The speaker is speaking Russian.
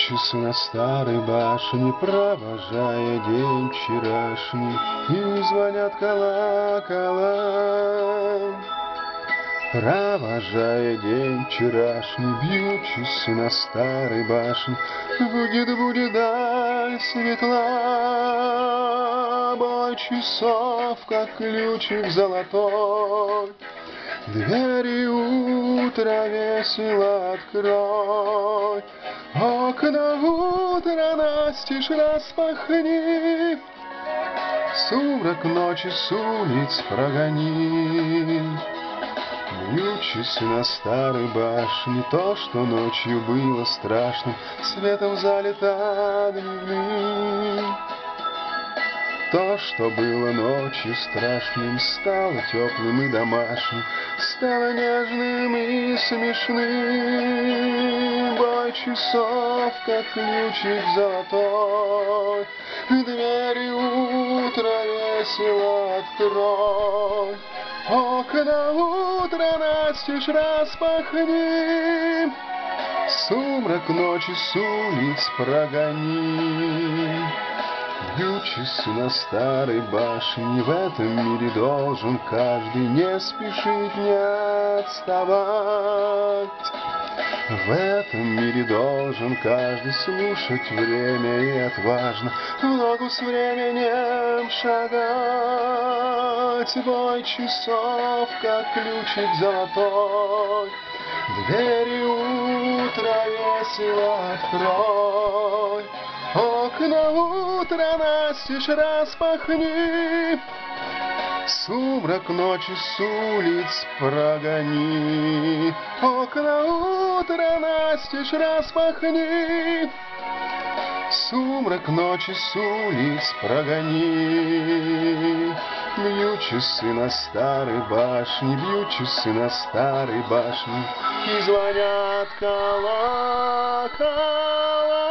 часы на старой башне, провожая день вчерашний, и звонят колокола. Провожая день вчерашний, бьют часы на старой башне. Будет даль светла, бой часов, как ключик золотой. Двери утра весело открой, окна утра настежь распахни, сумрак ночи с улиц прогони. Бьют часы на старой башне, то, что ночью было страшным, светом залито дневным. То, что было ночью страшным, стало теплым и домашним, стало нежным и смешным. Бой часов, как ключик золотой, двери утра весело открой, окна утра настежь распахни, сумрак ночи с улиц прогони. Бьют часы на старой башне, в этом мире должен каждый не спешить, не отставать. В этом мире должен каждый слушать время и отважно в ногу с временем шагать. Бой часов, как ключик золотой, двери утра весело открой, окна утра настежь распахни, сумрак ночи с улиц прогони. Окна утра настежь распахни, сумрак ночи с улиц прогони. Бьют часы на старой башне, бьют часы на старой башне, и звонят колокола.